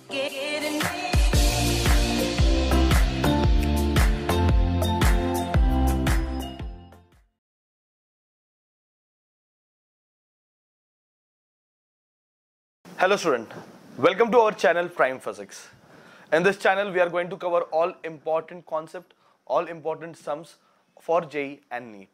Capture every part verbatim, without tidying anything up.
Hello student, welcome to our channel Prime Physics. In this channel we are going to cover all important concept, all important sums for J E E and NEET.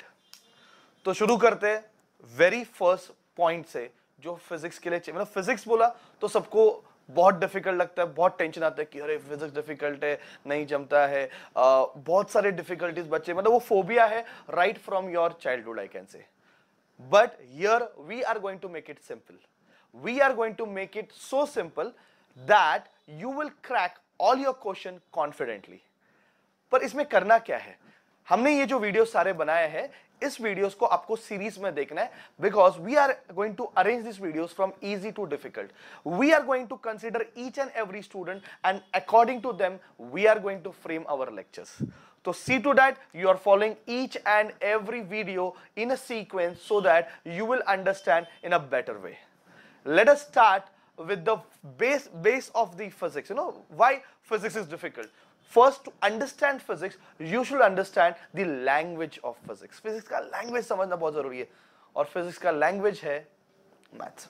तो शुरू करते हैं very first point से जो physics के लिए चाहिए. मतलब फिजिक्स बोला तो सबको बहुत डिफिकल्ट लगता है, बहुत टेंशन आता है कि अरे फिजिक्स डिफिकल्ट है, नहीं जमता है, आ, बहुत सारे डिफिकल्टीज बच्चे, मतलब वो फोबिया है right from your childhood I can say. But here we are going to make it simple. We are going to make it so simple that you will crack all your question confidently. पर इसमें करना क्या है, हमने ये जो video सारे बनाए हैं इस वीडियोस को आपको सीरीज में देखना है, because we are going to arrange these videos from easy to difficult. We are going to consider each and every student and according to them we are going to frame our lectures. So see to that you are following each and every video in a sequence so that you will understand in a better way. Let us start with the base base of the physics. You know why physics is difficult. First, to understand physics, you should understand the language of physics. Physics का language समझना बहुत जरूरी है, और physics का language है maths.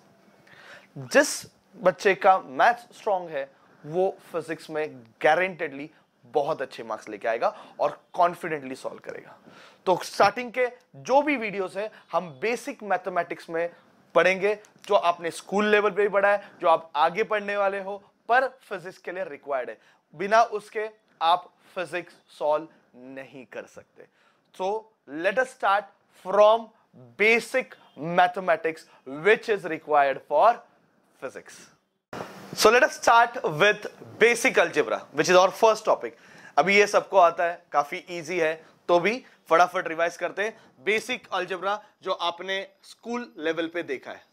जिस बच्चे का maths strong है, वो physics में guaranteedly बहुत अच्छे मार्क्स लेके आएगा और confidently solve करेगा. तो starting के जो भी videos है, हम basic mathematics में पढ़ेंगे, जो आपने स्कूल लेवल पे भी पढ़ा है, जो आप आगे पढ़ने वाले हो, पर फिजिक्स के लिए रिक्वायर्ड है. बिना उसके आप फिजिक्स सॉल्व नहीं कर सकते. So let us start from basic mathematics which is required for physics. So let us start with basic algebra which is our first topic. अभी ये सबको आता है, काफी इजी है, तो भी फटाफट रिवाइज करते हैं. बेसिक अलजेब्रा जो आपने स्कूल लेवल पे देखा है.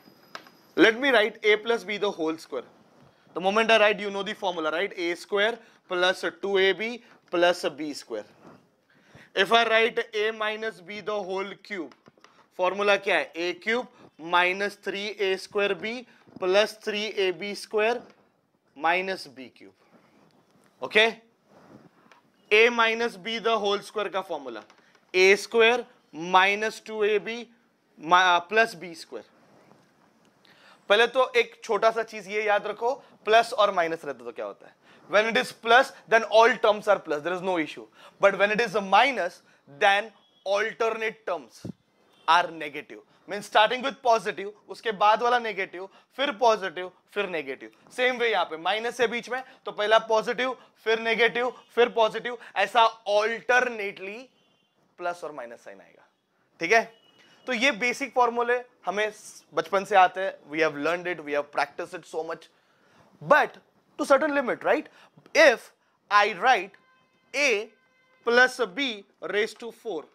Let me write a plus B the whole square. The moment I write you know the formula, right? a square plus two A B plus B square. If I write a minus B the whole cube, formula क्या है? a cube minus three A square B plus three A B square minus B cube. Okay, a minus B the whole square का formula a square minus two A B plus B square. पहले तो एक छोटा सा चीज ये याद रखो, प्लस और माइनस रहता तो क्या होता है? When it is plus, then all terms are plus, there is no issue. But when it is a minus, then alternate terms are negative. Means starting with positive, उसके बाद वाला नेगेटिव, फिर पॉजिटिव, फिर नेगेटिव. सेम वे यहाँ पे minus है बीच में, तो पहला पॉजिटिव, फिर नेगेटिव, फिर पॉजिटिव, ऐसा ऑल्टरनेटली प्लस और माइनस साइन आएगा. ठीक है, तो ये बेसिक फॉर्मूले हमें बचपन से आते हैं. We have learned it, we have practised it so much, but to certain limit, right? If I write a plus B raise to four,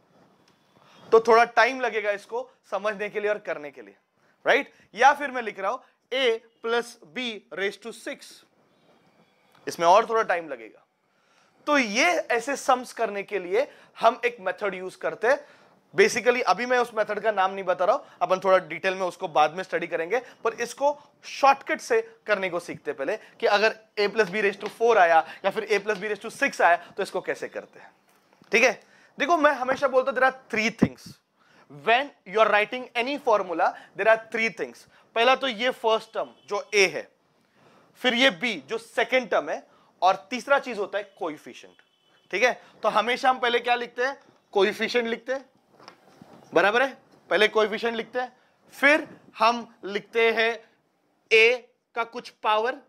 तो थोड़ा टाइम लगेगा इसको समझने के लिए और करने के लिए, राइट? या फिर मैं लिख रहा हूं a plus B raise to six, इसमें और थोड़ा टाइम लगेगा. तो ये ऐसे सम्स करने के लिए हम एक मेथड यूज करते हैं. बेसिकली अभी मैं उस मेथड का नाम नहीं बता रहा हूं, अपन थोड़ा डिटेल में उसको बाद में स्टडी करेंगे, पर इसको शॉर्टकट से करने को सीखते पहले कि अगर a plus B raise to four आया या फिर a plus B raise to six आया तो इसको कैसे करते हैं. ठीक है, देखो मैं हमेशा बोलता हूं there are three things when you are writing any formula. There are three things. पहला तो ये फर्स्ट टर्म जो a है, फिर ये b जो सेकेंड टर्म है, और तीसरा चीज होता है कोएफिशिएंट. ठीक है, तो हमेशा हम पहले क्या लिखते हैं? कोएफिशिएंट लिखते हैं, बराबर है? पहले कोएफिशिएंट लिखते हैं, फिर हम लिखते हैं a का कुछ पावर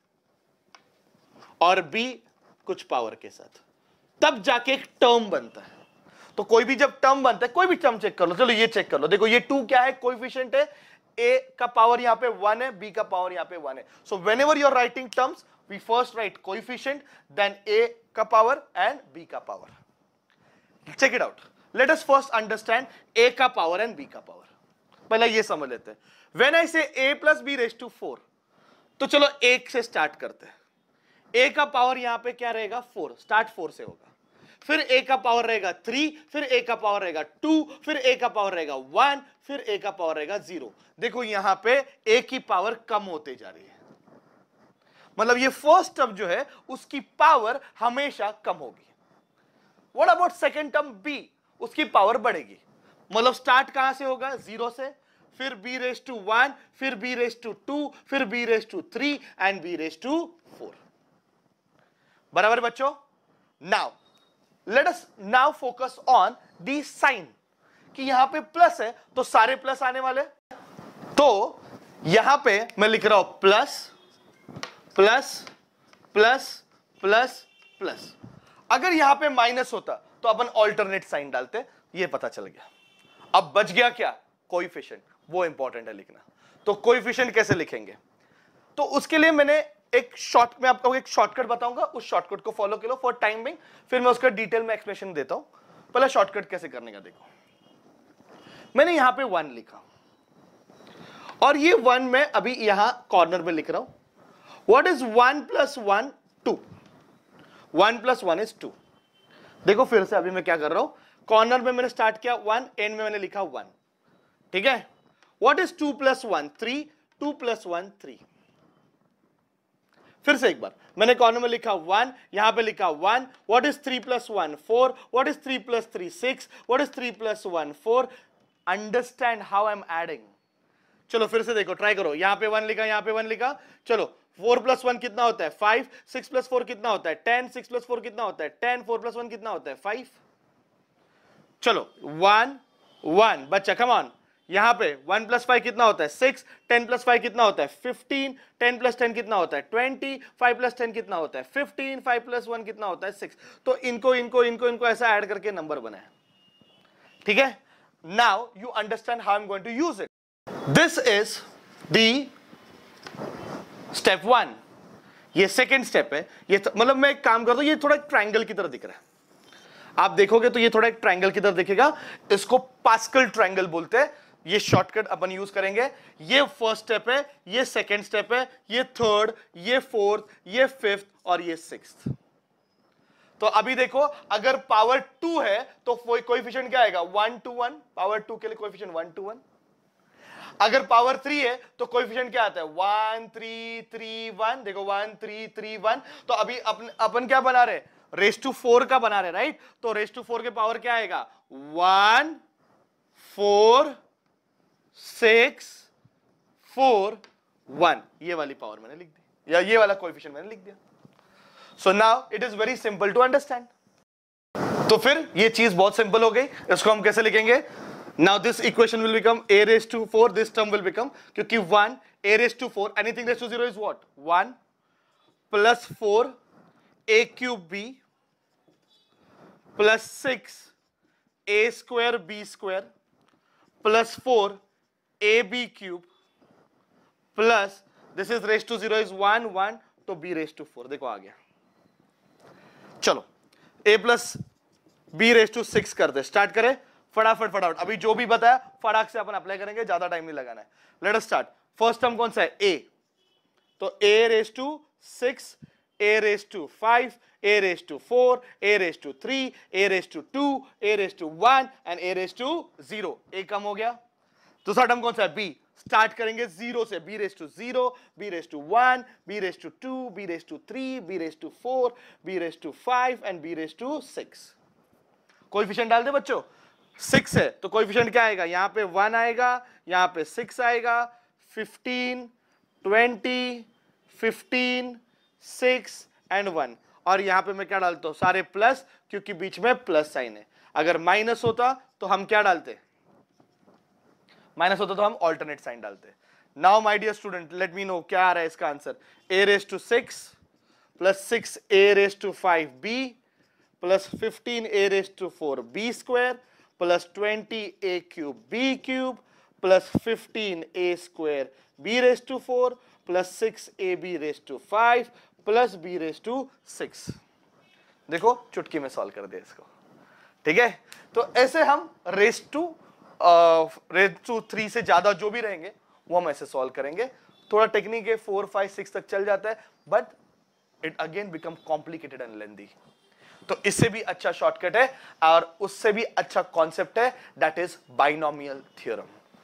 और b कुछ पावर के साथ, तब जाके एक टर्म बनता है. तो कोई भी जब टर्म बनता है, कोई भी टर्म चेक कर लो. चलो ये चेक कर लो, देखो ये टू क्या है? कोएफिशिएंट है. a का पावर यहां पे वन है, b का पावर यहां पे वन है. So whenever you are writing terms, we first write coefficient, then a का पावर एंड b का power. Check it out. Let us first understand a का पावर and b का power. पहले ये समझ लेते हैं. When I say a plus b raised to four, तो चलो एक से स्टार्ट करते हैं. a का पावर यहां पे क्या रहेगा? फोर. स्टार्ट फोर से होगा. फिर a का पावर रहेगा थ्री, फिर a का पावर रहेगा टू, फिर a का पावर रहेगा वन, फिर a का पावर रहेगा जीरो. देखो यहां पे a की पावर कम होते जा रही है. मतलब ये फर्स्ट टर्म जो है उसकी पावर हमेशा कम होगी। What about second term b, उसकी पावर बढ़ेगी। मतलब स्टार्ट कहां से होगा, जीरो से, फिर b रेज टू वन, फिर b रेज टू टू, फिर b raise to three and b raise to four. बराबर बच्चों? Now let us now focus on the sign, कि यहां पे प्लस है तो सारे प्लस आने वाले। तो यहां पे मैं लिख रहा हूं plus plus plus plus plus. अगर यहां पे माइनस होता तो अपन ऑल्टरनेट साइन डालते, ये पता चल गया। अब बच गया क्या, कोएफिशिएंट, वो इंपॉर्टेंट है लिखना। तो कोएफिशिएंट कैसे लिखेंगे, तो उसके लिए मैंने एक शॉर्ट में आपको एक शॉर्टकट बताऊंगा, उस शॉर्टकट को फॉलो करो फॉर टाइम बिंग, फिर मैं उसका डिटेल में एक्सप्लेनेशन देता हूं। पहले शॉर्टकट कैसे करने का देखो। मैंने यहां पे वन लिखा और ये वन मैं अभी यहां कॉर्नर में लिख रहा हूं। What is one plus one, two. One plus one is two. देखो फिर से अभी मैं क्या कर रहा हूं, कॉर्नर में मैंने स्टार्ट किया वन, एंड में मैंने लिखा वन, ठीक है। What is two plus one, three, two plus one, three. फिर से एक बार, मैंने कॉर्नर में लिखा वन, यहां पे लिखा one. What is three plus one, four. What is three plus three, six. What is three plus one, four. Understand how I am adding. चलो फिर से देखो, ट्राई करो। यहां पे वन लिखा, यहां पे वन लिखा। चलो फोर प्लस वन कितना होता है, फाइव। सिक्स प्लस फोर कितना होता है, टेन। सिक्स प्लस फोर कितना होता है, टेन। फोर प्लस वन कितना होता है, फाइव। चलो वन वन, बच्चा कम ऑन। यहां पे वन प्लस फाइव कितना होता है, सिक्स। टेन प्लस फाइव कितना होता है, फिफ्टीन। टेन प्लस टेन कितना होता है, ट्वेंटी। फाइव प्लस टेन कितना होता है, फिफ्टीन। फाइव प्लस वन कितना होता है, सिक्स। तो इनको इनको इनको इनको ऐसा ऐड करके नंबर बना है, ठीक है। Now you understand how I am going to use it. This is the step one. ये सेकेंड स्टेप है। ये मतलब मैं एक काम करता हूं, ये थोड़ा ट्रायंगल की तरह दिख रहा है, आप देखोगे तो ये थोड़ा एक ट्रायंगल की तरह दिखेगा। इसको पास्कल ट्रायंगल बोलते हैं। ये शॉर्टकट अपन यूज करेंगे। ये फर्स्ट स्टेप है, ये सेकेंड स्टेप है, ये थर्ड, ये फोर्थ, ये फिफ्थ और ये सिक्स्थ। तो अभी देखो, अगर पावर टू है तो कोएफिशिएंट क्या आएगा, one two one. Power two के लिए कोएफिशिएंट वन टू वन। अगर पावर थ्री है तो कोएफिशिएंट क्या आता है, वन थ्री थ्री वन। देखो वन थ्री थ्री वन। तो अभी अपन अपन क्या बना रहे, रेस टू फोर का बना रहे, राइट। तो रेस टू फोर के पावर क्या आएगा, one four six four one. ये वाली पावर मैंने लिख दी, या ये वाला कोएफिशिएंट मैंने लिख दिया। So now it is very simple to understand. तो फिर ये चीज बहुत सिंपल हो गई। इसको हम कैसे लिखेंगे, now this equation will become a raised to four, this term will become, क्योंकि one, a raised to four, anything raised to zero is what, one plus four a cube b plus six a square b square plus four a b cube plus this is raised to zero is one one, तो b raised to four. देखो आ गया। चलो a plus b raised to six करते, start करें फटाफट फटाफट। अभी जो भी बताया फटाक से अपन अप्लाई करेंगे, ज्यादा टाइम नहीं लगाना है। Let us start. First term कौन सा है, a। तो a raise to six, a raise to five, a raise to four, a raise to three, a raise to two, a raise to one and a raise to zero. a कम हो गया। दूसरा term कौन सा है, b। Start करेंगे zero से, b raise to zero, b raise to one, b raise to two, b raise to three, b raise to four, b raise to five and b raise to six. Coefficient डाल दे बच्चों। Six है तो coefficient क्या आएगा, यहां पे one आएगा, यहां पे सिक्स आएगा, fifteen, twenty, fifteen, six and one. और यहां पे मैं क्या डालता हूं, सारे प्लस, क्योंकि बीच में प्लस साइन है। अगर माइनस होता तो हम क्या डालते, माइनस होता तो हम ऑल्टरनेट साइन डालते। Now my dear student, let me know क्या आ रहा है इसका answer. a raise to six plus six a raise to five b plus fifteen a raise to four b square plus twenty a cube b cube plus fifteen a square b raise to four plus six a b raise to five plus b raise to six. देखो चुटकी में solve कर दिया इसको, ठीक है। तो ऐसे हम raise to raise to three से ज्यादा जो भी रहेंगे वो हम ऐसे सॉल्व करेंगे। थोड़ा टेक्निक है, फोर फाइव सिक्स तक चल जाता है, but it again become complicated and lengthy. तो इससे भी अच्छा शॉर्टकट है और उससे भी अच्छा कॉन्सेप्ट है, दैट इज बाइनोमियल थ्योरम।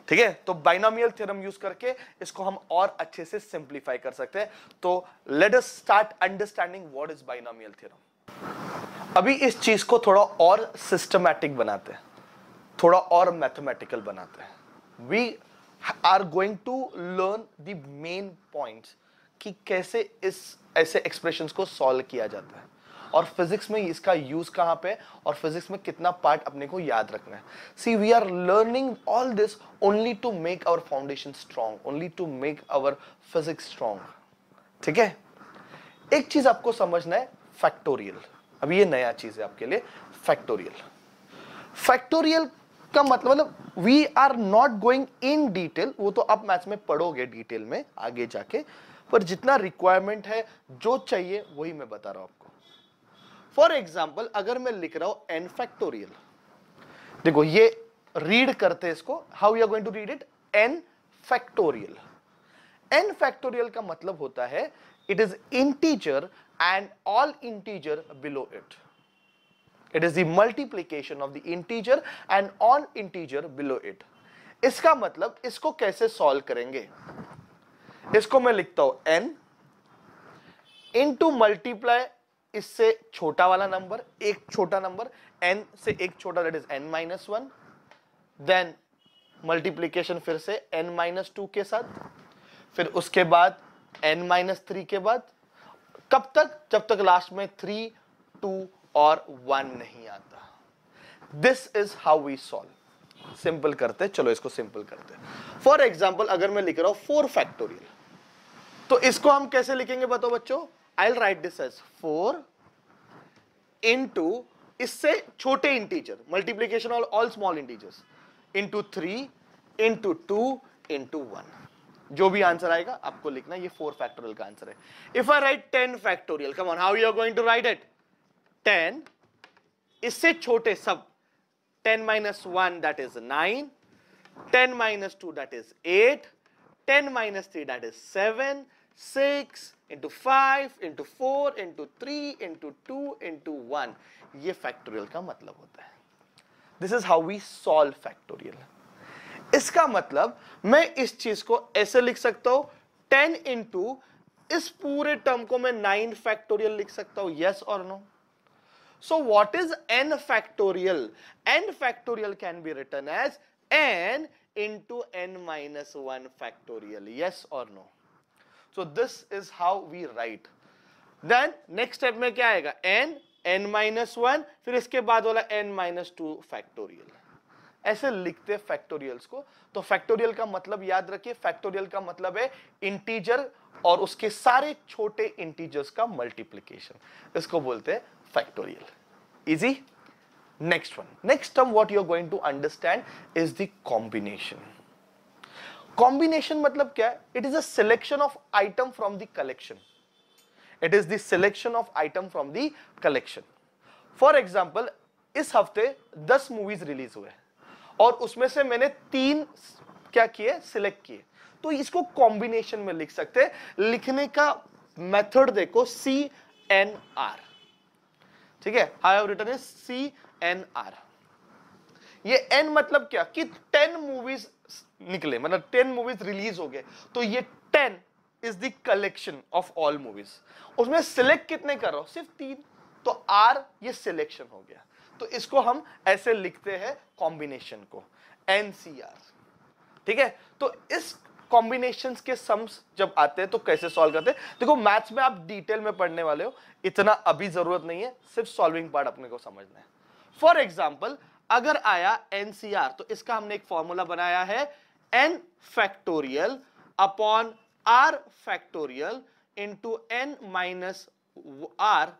ठीक है, तो बाइनोमियल थ्योरम यूज करके इसको हम और अच्छे से सिंप्लीफाई कर सकते हैं। तो let us start understanding what is binomial theorem. अभी इस चीज को थोड़ा और सिस्टमैटिक बनाते हैं, थोड़ा और मैथमेटिकल बनाते हैं। We are going to learn the main points कि कैसे इस ऐसे एक्सप्रेशंस को सॉल्व किया जाता है और फिजिक्स में इसका यूज कहां पे और फिजिक्स में कितना पार्ट अपने को याद रखना है। See we are learning all this only to make our foundation strong, only to make our physics strong. ठीक है, एक चीज आपको समझना है, फैक्टोरियल। अभी ये नया चीज है आपके लिए, फैक्टोरियल। फैक्टोरियल का मतलब we are not going in detail, वो तो आप मैथ्स में पढ़ोगे डिटेल में आगे जाके, पर जितना रिक्वायरमेंट है जो चाहिए वही मैं बता रहा हूं आपको। फॉर एग्जाम्पल अगर मैं लिख रहा हूं एन फैक्टोरियल, देखो ये रीड करते हैं इसको, how you are going to read it, N factorial. N factorial का मतलब होता है it is integer and all integer below it. It is the multiplication of the integer and all integer below it. इसका मतलब इसको कैसे solve करेंगे, इसको मैं लिखता हूं n इंटू मल्टीप्लाई इससे छोटा वाला नंबर, एक छोटा नंबर n से एक छोटा, that is n minus one, then multiplication फिर से n माइनस टू के साथ, फिर उसके बाद n माइनस थ्री के बाद, कब तक, जब तक लास्ट में थ्री, टू और वन नहीं आता। This is how we solve. Simple करते, चलो इसको सिंपल करते। फॉर एग्जाम्पल अगर मैं लिख रहा हूं फोर फैक्टोरियल, तो इसको हम कैसे लिखेंगे बताओ बच्चों, I will write this as four into इससे छोटे integer, multiplication all all small integers, into three into two into one. जो भी आंसर आएगा आपको लिखना, ये फोर फैक्टोरियल का आंसर है। If I write ten factorial, come on, how you are going to write it, ten इससे छोटे सब, ten minus one that is nine, ten minus two that is eight, ten minus three that is seven, six into five into four into three into two into one. ये factorial का मतलब होता है। This is how we solve factorial. इसका मतलब मैं इस चीज को ऐसे लिख सकता हूं, टेन इंटू इस पूरे टर्म को मैं नाइन फैक्टोरियल लिख सकता हूं, यस और no. So what is n factorial? N factorial can be written as n into n minus one factorial. Yes or no? So this is how we write. Then next step में क्या आएगा, n, n minus one, फिर इसके बाद वाला n minus two factorial. ऐसे लिखते factorials को। तो फैक्टोरियल का मतलब याद रखिए, फैक्टोरियल का मतलब है इंटीजर और उसके सारे छोटे इंटीजर्स का मल्टीप्लिकेशन, इसको बोलते हैं factorial. Easy? Next one. Next term what you are going to understand is the combination. Combination मतलब क्या है? It is a selection of item from the collection. It is the selection of item from the collection. For example, इस हफ्ते दस movies release हुए और उसमें से मैंने तीन क्या किए, सिलेक्ट किए, तो इसको कॉम्बिनेशन में लिख सकते हैं। लिखने का मेथड देखो, सी एन आर, ठीक है, I have written is C n r. ये एन मतलब क्या कि टेन मूवीज निकले, मतलब टेन मूवीज रिलीज हो गए, तो ये ten is the collection of all movies. उसमें सिलेक्ट कितने कर रहा हूं, सिर्फ तीन, तो आर ये सिलेक्शन हो गया। तो इसको हम ऐसे लिखते हैं कॉम्बिनेशन को, एन सी आर। ठीक है, तो इस कॉम्बिनेशंस के सम्स जब आते हैं तो कैसे सॉल्व करते हैं, देखो मैथ्स में आप डिटेल में पढ़ने वाले हो, इतना अभी जरूरत नहीं है, सिर्फ सॉल्विंग पार्ट अपने को समझना है। फॉर एग्जाम्पल अगर आया एनसीआर, तो इसका हमने एक फॉर्मूला बनाया है, n factorial upon r factorial into n minus r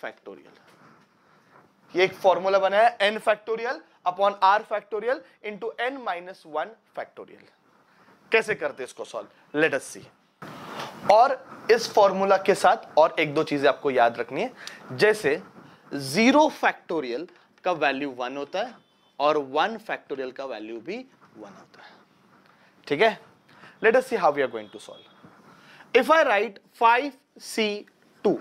factorial. ये एक फॉर्मूला बनाया है, n factorial upon r factorial into n minus one factorial. कैसे करते इसको सॉल्व, लेट अस सी। और इस फॉर्मूला के साथ और एक दो चीजें आपको याद रखनी है, जैसे जीरो फैक्टोरियल का वैल्यू वन होता है और वन फैक्टोरियल का वैल्यू भी वन होता है। ठीक है, let us see how we are going to solve. If I write five C two,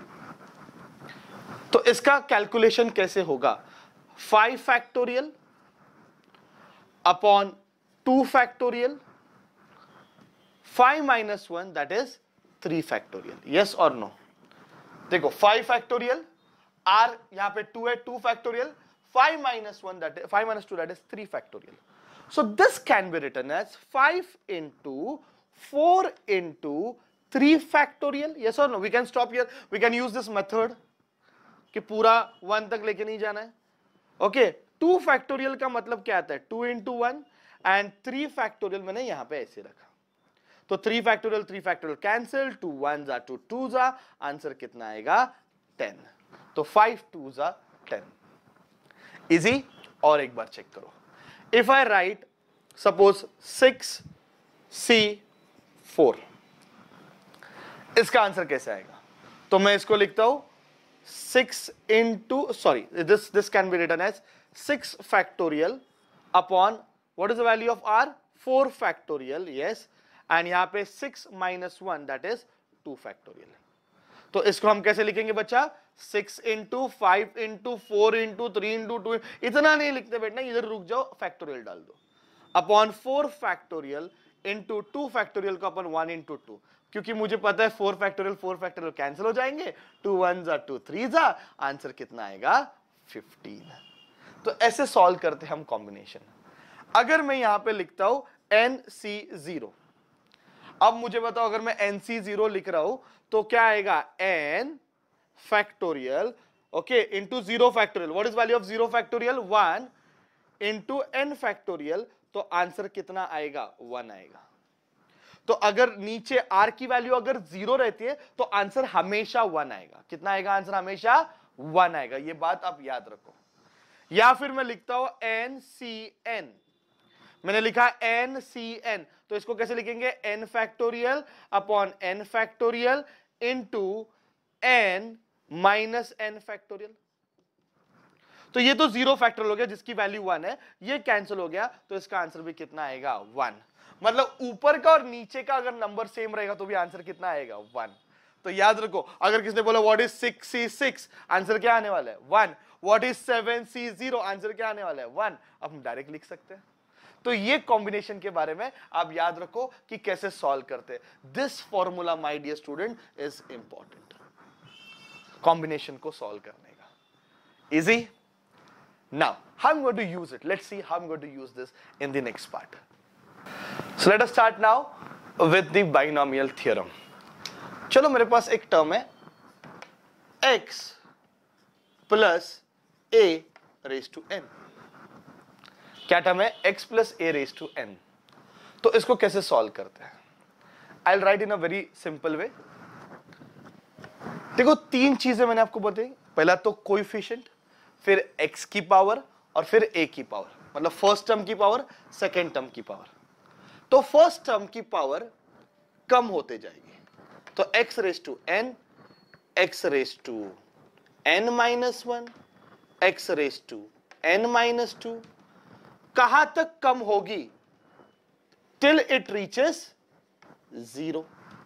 तो इसका कैलकुलेशन कैसे होगा, five factorial upon two factorial, five minus one that is three factorial, yes और नो? देखो फाइव फैक्टोरियल, आर यहां पे two है, two factorial, five minus one that is five minus two that is three factorial. So this can be written as five into four into three factorial. Yes or no? We can stop here. We can use this method कि पूरा one तक लेके नहीं जाना है. Okay, two factorial का मतलब क्या आता है? two into one and three factorial मैंने यहाँ पे ऐसे रखा. तो three factorial, three factorial cancel, two ones are two twos are, answer कितना आएगा? ten. तो five twos are ten. Easy? और एक बार चेक करो. If I write suppose six C four, इसका आंसर कैसे आएगा? तो मैं इसको लिखता हूं six into sorry this this can be written as six factorial upon what is the value of R? four factorial, yes, and यहां पे six minus one that is two factorial. तो इसको हम कैसे लिखेंगे बच्चा? Six into five into four into three into two, इतना नहीं लिखते बैठना, इधर रुक जाओ, फैक्टोरियल डाल दो. Upon four factorial into two factorial को अपन वन इंटू टू, क्योंकि मुझे पता है four factorial four factorial cancel हो जाएंगे, टू वन जा टू थ्री जा, आंसर कितना आएगा? फिफ्टीन. तो ऐसे सॉल्व करते हम कॉम्बिनेशन. अगर मैं यहां पे लिखता हूं एन सी जीरो, अब मुझे बताओ अगर मैं एन सी जीरो लिख रहा हूं तो क्या आएगा? n factorial, okay, into zero factorial. What is value of zero factorial? one into n factorial. तो आंसर कितना आएगा? one आएगा. तो अगर नीचे r की वैल्यू अगर जीरो रहती है तो आंसर हमेशा one आएगा. कितना आएगा? आंसर हमेशा one आएगा. ये बात आप याद रखो. या फिर मैं लिखता हूं n c n, मैंने लिखा n c n, तो इसको कैसे लिखेंगे? n factorial upon n factorial into n minus n factorial. तो ये तो जीरो फैक्टोरियल हो गया जिसकी वैल्यू वन है, ये कैंसिल हो गया, तो इसका आंसर भी कितना आएगा? वन. मतलब ऊपर का और नीचे का अगर नंबर सेम रहेगा तो भी आंसर कितना आएगा? वन. तो याद रखो, अगर किसने बोला what is six C six, answer क्या आने वाला है? One. What is seven C zero, answer क्या आने वाला है? वन. अब हम डायरेक्ट लिख सकते हैं. तो ये कॉम्बिनेशन के बारे में आप याद रखो कि कैसे सॉल्व करते हैं. This formula my dear student is important combination को सॉल्व करने का. Easy? Now how I am going to use it. Let's see how I am going to use this in the next part. So let us start now with the binomial theorem. चलो मेरे पास एक term है x plus a raise to n. क्या term है? x plus a raise to n. तो इसको कैसे सॉल्व करते हैं? I will write in a very simple way. देखो तीन चीजें मैंने आपको बताई. पहला तो कोएफिशिएंट, फिर x की पावर और फिर a की पावर, मतलब फर्स्ट टर्म की पावर, सेकेंड टर्म की पावर. तो फर्स्ट टर्म की पावर कम होते जाएगी, तो x raise to n, x raise to n minus one, x raise to n minus two. कहां तक कम होगी? Till it reaches zero.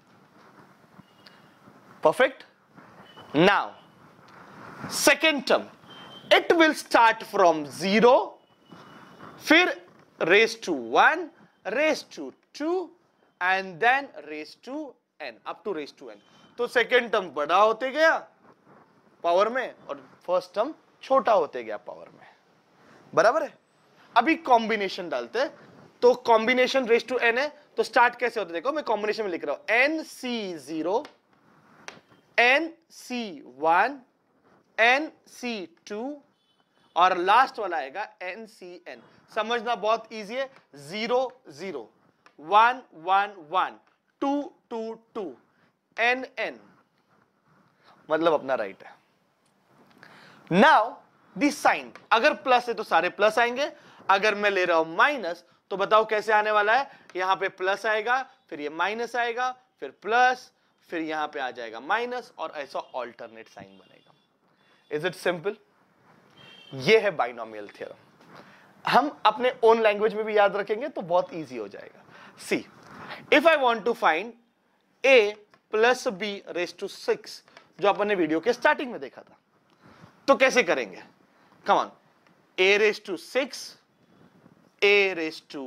Perfect. Now second term, it will start from zero, फिर raise to one, raise to two and then raise to n, up to raise to n. तो second term बड़ा होते गया power में और first term छोटा होते गया पावर में. बराबर है? अभी कॉम्बिनेशन डालते हैं. तो कॉम्बिनेशन रेज टू n है, तो स्टार्ट कैसे होता है? देखो मैं कॉम्बिनेशन में लिख रहा हूं n c zero, n c one, n c two और लास्ट वाला आएगा n c n. समझना बहुत इजी है. Zero zero, one one one, two two two, n n, मतलब अपना राइट है. नाउ दी साइन, अगर प्लस है तो सारे प्लस आएंगे, अगर मैं ले रहा हूं माइनस तो बताओ कैसे आने वाला है? यहां पे प्लस आएगा, फिर ये माइनस आएगा, फिर प्लस, फिर यहां पे आ जाएगा माइनस, और ऐसा ऑल्टरनेट साइन बनेगा. Is it simple? ये है बाइनोमियल थ्योरम. हम अपने ओन लैंग्वेज में भी याद रखेंगे तो बहुत इजी हो जाएगा. See, if I want to find a plus b raise to six, जो अपन ने वीडियो के स्टार्टिंग में देखा था, तो कैसे करेंगे? Come on. a raise to six, a raise to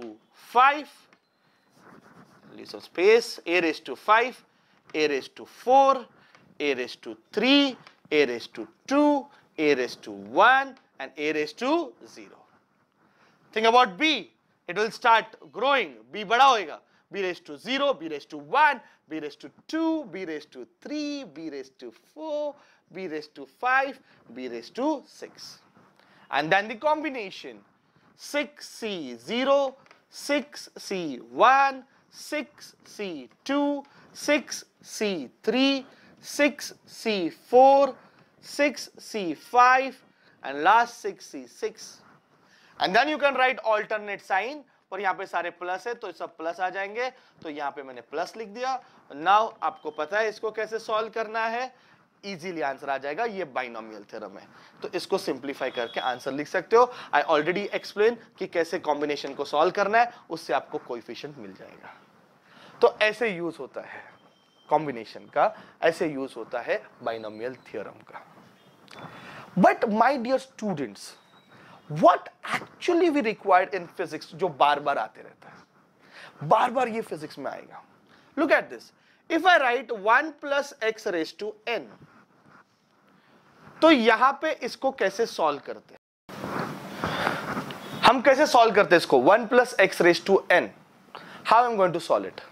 five, leave some space, a raised to five, a raised to four, a raised to three, a raised to two, a raised to one, and a raised to zero. Think about b. It will start growing. b बड़ा होएगा. b raised to zero, b raised to one, b raised to two, b raised to three, b raised to four, b raised to five, b raised to six. And then the combination six c zero, six c one, six c two, six c three, six c four, six c five, and last six c six. And then you can write alternate sign. और यहाँ पे सारे plus है तो सब plus आ जाएंगे, तो यहाँ पे मैंने प्लस लिख दिया. नाउ आपको पता है इसको कैसे सॉल्व करना है, इजीली आंसर आ जाएगा. ये बाइनोमियल थ्योरम है, तो इसको सिंप्लीफाई करके आंसर लिख सकते हो. आई ऑलरेडी एक्सप्लेन कि कैसे कॉम्बिनेशन को सॉल्व करना है, उससे आपको कोएफिशिएंट मिल जाएगा. तो ऐसे यूज होता है कॉम्बिनेशन का, ऐसे यूज होता है बाइनोमियल थ्योरम का. But my dear students, what actually we required in physics, जो बार बार आते रहता है, बार बार ये फिजिक्स में आएगा. Look at this. If I write one plus x raised to n, तो यहां पे इसको कैसे सॉल्व करते हैं, हम कैसे सॉल्व करते हैं इसको, one plus x raised to n. How I'm going to solve it?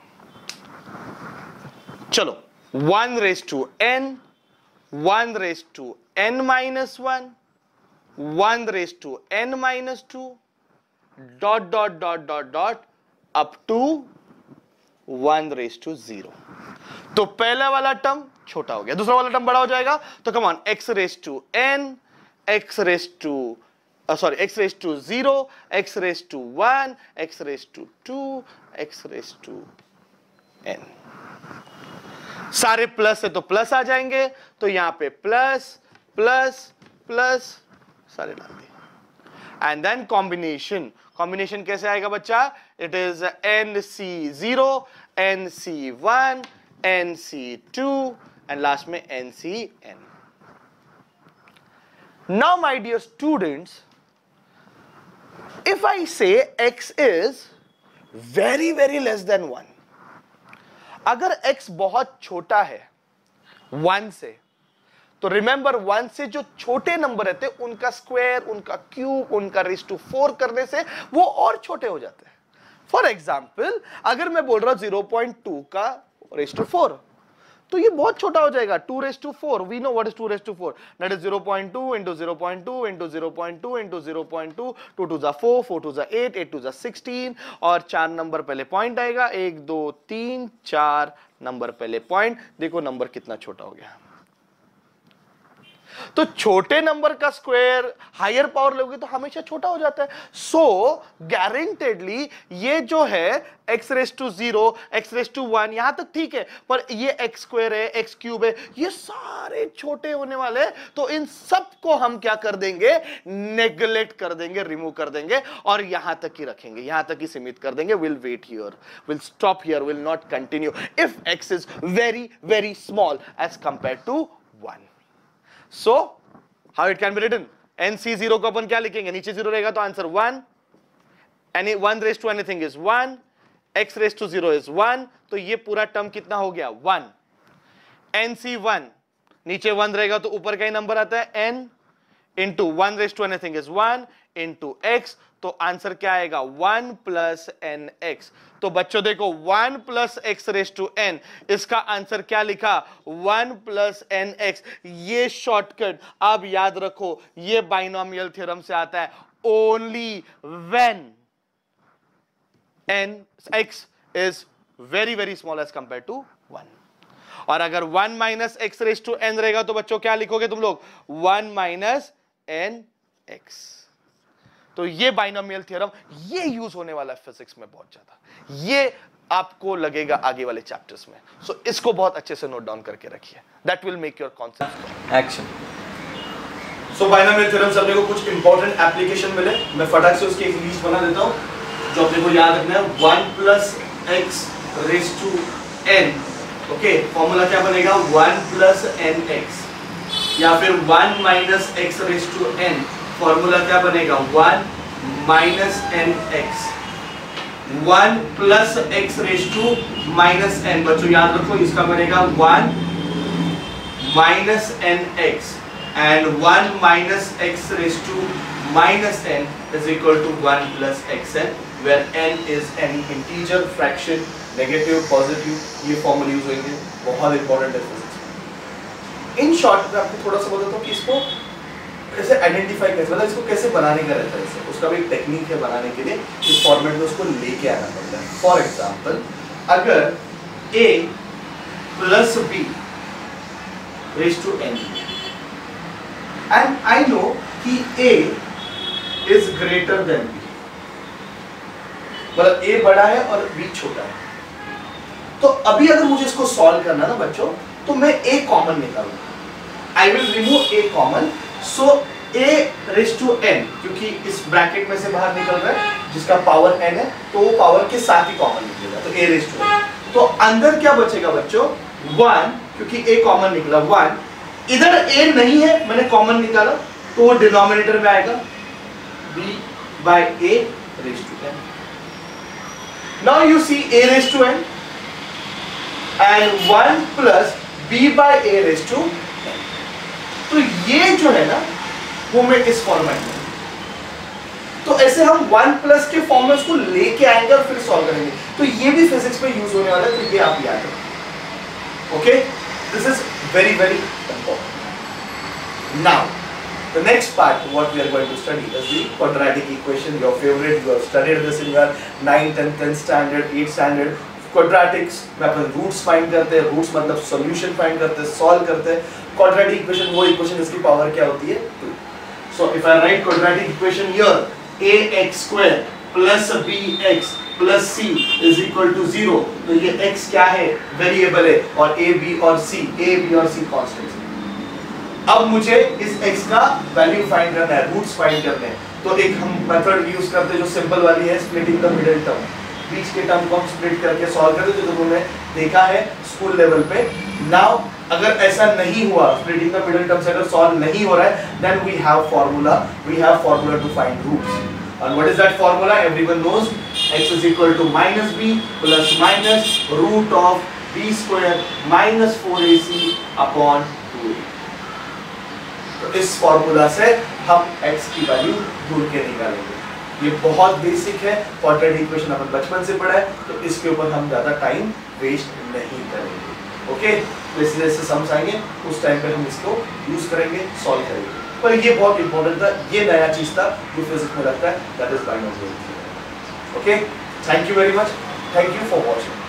चलो, one raised to n, one raised to n minus one, one raised to n minus two, dot dot dot dot dot up to one raised to zero. तो पहला वाला term छोटा हो गया, दूसरा वाला term बड़ा हो जाएगा. तो come on, x raised to n, x raised to uh, sorry x raised to zero, x raised to one, x raised to two, x raised to n. सारे प्लस है तो प्लस आ जाएंगे, तो यहां पे प्लस प्लस प्लस सारे डाल दिए. एंड देन कॉम्बिनेशन, कॉम्बिनेशन कैसे आएगा बच्चा, it is n C zero, n C one, n C two, and last में n C n. Now my dear students, if I say x is very very less than one, अगर x बहुत छोटा है one से, तो remember one से जो छोटे नंबर रहते हैं उनका स्क्वायर, उनका क्यूब, उनका रेस टू फोर करने से वो और छोटे हो जाते हैं. फॉर एग्जाम्पल, अगर मैं बोल रहा हूं जीरो पॉइंट टू का रेस टू फोर, तो ये बहुत छोटा हो जाएगा. Two raise to four, we know what is two raise to four, that is zero point two into zero point two into zero point two into zero point two, two two जा four, four two जा eight, eight two जा sixteen, और चार number पहले point आएगा, एक दो तीन चार नंबर पहले पॉइंट. देखो नंबर कितना छोटा हो गया. तो छोटे नंबर का स्क्वायर हायर पावर लोगे तो हमेशा छोटा हो जाता है. सो गारंटेडली ये जो है x raise to zero, x raise to one, यहां तक ठीक है, पर ये x स्क्वायर है, x क्यूब है, ये सारे छोटे होने वाले. तो इन सब को हम क्या कर देंगे, नेग्लेक्ट कर देंगे, रिमूव कर देंगे, और यहां तक ही रखेंगे, यहां तक ही सीमित कर देंगे. Will wait here, will stop here, will not continue if x is very very small as compare to one. So, how it can be written? N C zero को अपन क्या लिखेंगे, नीचे जीरो रहेगा तो answer one, any one raised to anything is one, x raised to zero is one, तो ये पूरा term कितना हो गया, वन. N C one, नीचे वन रहेगा तो ऊपर का ही नंबर आता है n, into one raised to anything is one, into x, तो आंसर क्या आएगा, वन प्लस एन एक्स. तो बच्चों देखो one plus x raise to n, इसका आंसर क्या लिखा, वन प्लस एन एक्स. ये शॉर्टकट अब याद रखो, ये बाइनोमियल थ्योरम से आता है. Only when n x is very very small as compare to one. और अगर one minus x raise to n रहेगा तो बच्चों क्या लिखोगे तुम लोग, वन माइनस एन एक्स. तो ये बाइनोमियल थ्योरम ये यूज होने वाला है फिजिक्स में बहुत ज्यादा, ये आपको लगेगा आगे वाले चैप्टर्स में. सो so, इसको बहुत अच्छे से नोट डाउन करके रखिए, that will make your concept action. So binomial theorem से अपने को कुछ इंपॉर्टेंट एप्लीकेशन मिले, मैं फटाक से उसकी एक लिस्ट बना देता हूं जो अपने को याद रखना है. One plus x raise to n, okay, formula क्या बनेगा, वन प्लस एन एक्स, या फिर one minus x raise to n, formula क्या बनेगा, one minus n x. One plus x raise to minus n. बच्चों याद रखो इसका बनेगा one minus n x and one minus x raise to minus n is equal to one plus x n, where n is any integer, fraction, negative, positive, ये फॉर्मूले use होंगे, बहुत important है फिजिक्स। इन शॉर्ट मैं आपको थोड़ा सा बताता हूँ कि इसको कैसे आइडेंटिफाई कैसे, मतलब इसको कैसे बनाने का रहता है, इससे उसका भी एक टेक्निक है बनाने के लिए, इस फॉर्मेट में उसको लेके आना पड़ता है। फॉर एग्जांपल अगर a plus B raise to n and I know कि a is greater than b, मतलब a बड़ा है और b छोटा है, तो अभी अगर मुझे इसको सॉल्व करना ना बच्चों, तो मैं a कॉमन निकालूंगा। I will remove a common, so a raise to n, क्योंकि इस ब्रैकेट में से बाहर निकल रहा है जिसका पावर n है, तो वो पावर के साथ ही कॉमन निकलेगा, तो a रेज टू n। तो अंदर क्या बचेगा बच्चों, वन, क्योंकि a कॉमन निकला वन, इधर a नहीं है मैंने कॉमन निकाला, तो वो डिनोमिनेटर में आएगा b by a raise to n। Now you see a raise to n and one plus b by a raised to n। तो ये जो है ना वो मैं इस फॉर्मेट में, तो ऐसे हम वन प्लस के फॉर्म में उसको लेके आएंगे और फिर सॉल्व करेंगे, तो ये भी फिजिक्स में यूज होने वाला है, तो ये आप याद रखें। Okay, this is very very important. Now the next part what we are going to study is the quadratic equation, your favorite, you have studied this in your ninth and tenth standard, eighth standard। Quadratics में अपन roots find करते हैं, roots मतलब solution find करते हैं, solve करते हैं। Quadratic equation वो इक्वेशन जिसकी पावर क्या होती है two. So if I write quadratic equation here, ax square plus bx plus c is equal to zero, तो ये x क्या है, वेरिएबल है, और a b और c, a b और c कांस्टेंट्स है। अब मुझे इस x का वैल्यू फाइंड करना है, रूट्स फाइंड करने हैं, तो एक हम मेथड यूज करते हैं जो सिंपल वाली है, स्प्लिटिंग द मिडिल टर्म, बीच के टर्म को हम स्प्लिट करके सॉल्व करते हैं, जो तुमने देखा है स्कूल लेवल पे। नाउ अगर ऐसा नहीं हुआ, स्प्लिटिंग द मिडिल टर्म से अगर सॉल्व नहीं हो रहा है, then we have formula, we have formula to find roots. And what is that formula? Everyone knows x is equal to minus b plus minus root of b square minus four a c upon two a। तो इस formula से हम x की value ढूंढ के निकालेंगे। ये बहुत बेसिक है, क्वाड्रेटिक इक्वेशन अपन बचपन से पढ़ा है, तो इसके ऊपर हम ज्यादा टाइम वेस्ट नहीं करेंगे। ओके, जैसे जैसे समझ आएंगे उस टाइम पे हम इसको यूज करेंगे, सॉल्व करेंगे। पर ये बहुत इंपॉर्टेंट था, ये नया चीज था जो फिजिक्स में लगता है, that is binomial. Okay, thank you very much, thank you for watching.